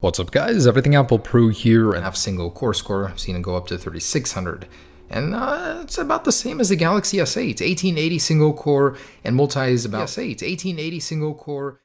What's up guys, Everything Apple Pro here, and have single core score. I've seen it go up to 3600. And it's about the same as the Galaxy S8. 1880 single core and multi is about S8. 1880 single core.